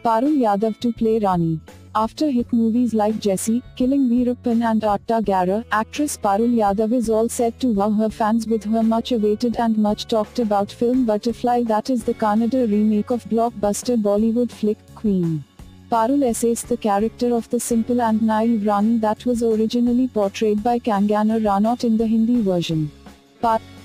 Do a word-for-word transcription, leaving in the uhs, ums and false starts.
Parul Yadav to play Rani. After hit movies like Jessie, Killing Veerappan and Aatta Gara, actress Parul Yadav is all set to wow her fans with her much-awaited and much-talked-about film Butterfly, that is the Kannada remake of blockbuster Bollywood flick, Queen. Parul essays the character of the simple and naive Rani that was originally portrayed by Kangana Ranaut in the Hindi version. Par